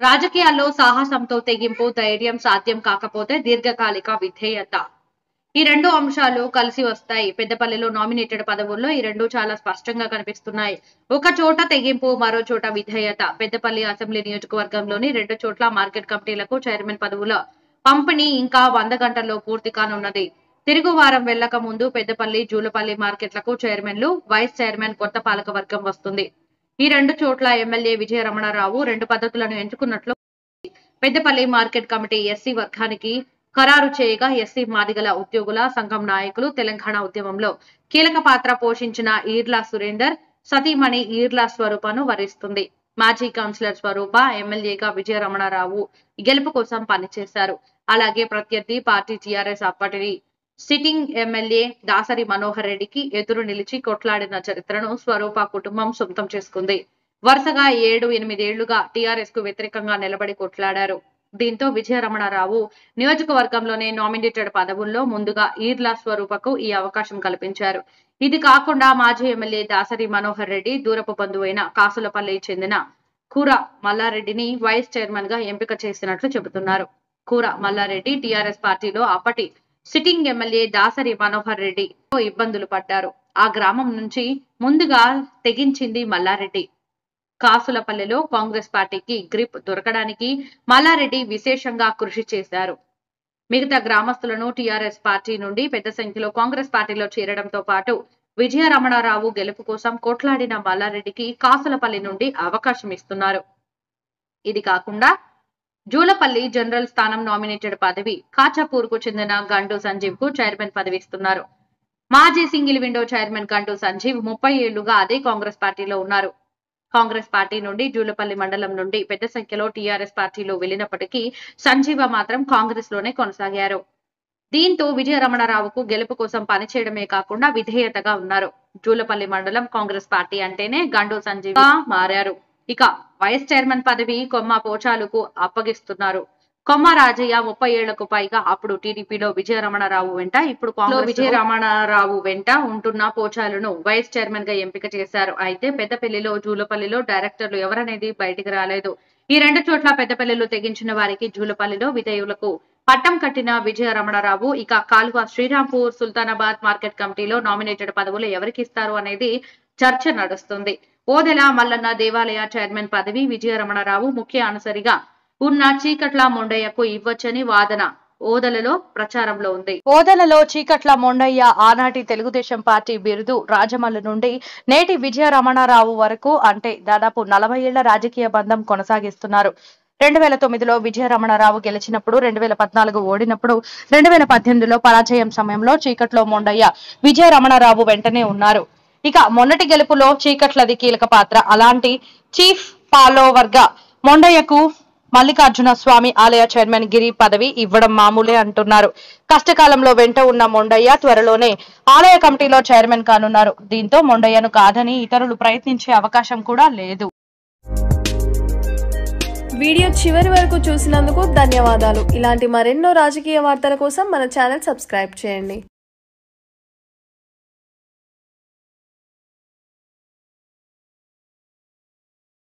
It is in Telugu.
రాజకీయాల్లో సాహసంతో తెగింపు, ధైర్యం సాధ్యం కాకపోతే దీర్ఘకాలిక విధేయత. ఈ రెండు అంశాలు కలిసి వస్తాయి. పెద్దపల్లిలో నామినేటెడ్ పదవుల్లో ఈ రెండు చాలా స్పష్టంగా కనిపిస్తున్నాయి. ఒక చోట తెగింపు, మరో చోట విధేయత. పెద్దపల్లి అసెంబ్లీ నియోజకవర్గంలోని రెండు చోట్ల మార్కెట్ కమిటీలకు చైర్మన్ పదవుల పంపిణీ ఇంకా 100 గంటల్లో పూర్తి కానున్నది. తిరుగు వారం వెళ్లక ముందు పెద్దపల్లి, జూలపల్లి మార్కెట్లకు చైర్మన్లు, వైస్ చైర్మన్ కొత్త పాలకవర్గం వస్తుంది. ఈ రెండు చోట్ల ఎమ్మెల్యే విజయరమణారావు రెండు పద్ధతులను ఎంచుకున్నట్లు పెద్దపల్లి మార్కెట్ కమిటీ ఎస్సీ వర్గానికి ఖరారు చేయగా, ఎస్సీ మాదిగల ఉద్యోగుల సంఘం నాయకులు తెలంగాణ ఉద్యమంలో కీలక పాత్ర పోషించిన ఈర్ల సురేందర్ సతీమణి ఈర్ల స్వరూపను వరిస్తుంది. మాజీ కౌన్సిలర్ స్వరూప ఎమ్మెల్యేగా విజయరమణారావు గెలుపు కోసం పనిచేశారు. అలాగే ప్రత్యర్థి పార్టీ టీఆర్ఎస్ అప్పటి సిట్టింగ్ ఎమ్మెల్యే దాసరి మనోహర్ రెడ్డికి ఎదురు నిలిచి కొట్లాడిన చరిత్రను స్వరూప కుటుంబం సొంతం చేసుకుంది. వరుసగా 7-8 ఏళ్లుగా టీఆర్ఎస్ కు వ్యతిరేకంగా నిలబడి కొట్లాడారు. దీంతో విజయరమణారావు నియోజకవర్గంలోనే నామినేటెడ్ పదవుల్లో ముందుగా ఈర్ల స్వరూపకు ఈ అవకాశం కల్పించారు. ఇది కాకుండా మాజీ ఎమ్మెల్యే దాసరి మనోహర్ రెడ్డి దూరపు బంధువైన కాసులపల్లి చెందిన కూర మల్లారెడ్డిని వైస్ చైర్మన్ గా ఎంపిక చేసినట్లు చెబుతున్నారు. కూర మల్లారెడ్డి టీఆర్ఎస్ పార్టీలో అప్పటి సిట్టింగ్ ఎమ్మెల్యే దాసరి మనోహర్ రెడ్డి ఇబ్బందులు పడ్డారు. ఆ గ్రామం నుంచి ముందుగా తెగించింది మల్లారెడ్డి. కాసులపల్లిలో కాంగ్రెస్ పార్టీకి గ్రిప్ దొరకడానికి మల్లారెడ్డి విశేషంగా కృషి చేశారు. మిగతా గ్రామస్తులను టీఆర్ఎస్ పార్టీ నుండి పెద్ద సంఖ్యలో కాంగ్రెస్ పార్టీలో చేరడంతో పాటు విజయరమణారావు గెలుపు కోసం కొట్లాడిన మల్లారెడ్డికి కాసులపల్లి నుండి అవకాశం ఇస్తున్నారు. ఇది కాకుండా జూలపల్లి జనరల్ స్థానం నామినేటెడ్ పదవి కాచాపూర్ కు చెందిన గండు సంజీవ్ కు చైర్మన్ పదవి ఇస్తున్నారు. మాజీ సింగిల్ విండో చైర్మన్ గండు సంజీవ్ 30 ఏళ్లుగా అదే కాంగ్రెస్ పార్టీలో ఉన్నారు. కాంగ్రెస్ పార్టీ నుండి జూలపల్లి మండలం నుండి పెద్ద సంఖ్యలో టీఆర్ఎస్ పార్టీలో వెళ్లినప్పటికీ సంజీవ మాత్రం కాంగ్రెస్ లోనే కొనసాగారు. దీంతో విజయరమణారావుకు గెలుపు కోసం పనిచేయడమే కాకుండా విధేయతగా ఉన్నారు. జూలపల్లి మండలం కాంగ్రెస్ పార్టీ అంటేనే గండు సంజీవ్ మారారు. ఇక వైస్ చైర్మన్ పదవి కొమ్మ పోచాలుకు అప్పగిస్తున్నారు. కొమ్మ రాజయ్య 30 ఏళ్లకు పైగా అప్పుడు టీడీపీలో విజయరమణారావు వెంట, ఇప్పుడు కాంగ్రెస్ విజయరమణారావు వెంట ఉంటున్న పోచాలను వైస్ చైర్మన్ గా ఎంపిక చేశారు. అయితే పెద్దపల్లిలో, జూలపల్లిలో డైరెక్టర్లు ఎవరనేది బయటికి రాలేదు. ఈ రెండు చోట్ల పెద్దపల్లిలో తెగించిన వారికి, జూలపల్లిలో విధేయులకు పట్టం కట్టిన విజయరమణారావు ఇక కాలువ శ్రీరాంపూర్, సుల్తానాబాద్ మార్కెట్ కమిటీలో నామినేటెడ్ పదవులు ఎవరికి ఇస్తారు అనేది చర్చ నడుస్తుంది. ఓదెల మల్లన్న దేవాలయ చైర్మన్ పదవి విజయరమణారావు ముఖ్య అనుసరిగా ఉన్న చీకట్ల మొండయ్యకు ఇవ్వచ్చని వాదన ఓదలలో ప్రచారంలో ఉంది. ఓదలలో చీకట్ల మొండయ్య ఆనాటి తెలుగుదేశం పార్టీ బిరుదు రాజమల్లు నుండి నేటి విజయరమణారావు వరకు అంటే దాదాపు 40 ఏళ్ల రాజకీయ బంధం కొనసాగిస్తున్నారు. 2009లో విజయరమణారావు గెలిచినప్పుడు, 2014 ఓడినప్పుడు, 2018లో పరాజయం సమయంలో చీకట్లో మొండయ్య విజయరమణారావు వెంటనే ఉన్నారు. ఇక మొన్నటి గెలుపులో చీకట్లది కీలక పాత్ర. అలాంటి చీఫ్ ఫాలోవర్ గా మొండయ్యకు మల్లికార్జున స్వామి ఆలయ చైర్మన్ గిరి పదవి ఇవ్వడం మామూలే అంటున్నారు. కష్టకాలంలో వెంట ఉన్న మొండయ్య త్వరలోనే ఆలయ కమిటీలో చైర్మన్ కానున్నారు. దీంతో మొండయ్యను కాదని ఇతరులు ప్రయత్నించే అవకాశం కూడా లేదు. వీడియో చివరి వరకు చూసినందుకు ధన్యవాదాలు. ఇలాంటి మరెన్నో రాజకీయ వార్తల కోసం మన ఛానల్ సబ్స్క్రైబ్ చేయండి.